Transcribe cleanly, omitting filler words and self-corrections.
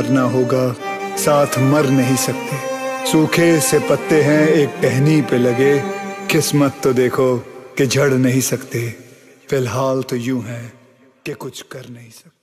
मरना होगा, साथ मर नहीं सकते। सूखे से पत्ते हैं एक टहनी पे लगे, किस्मत तो देखो कि झड़ नहीं सकते। फिलहाल तो यूं है कि कुछ कर नहीं सकते।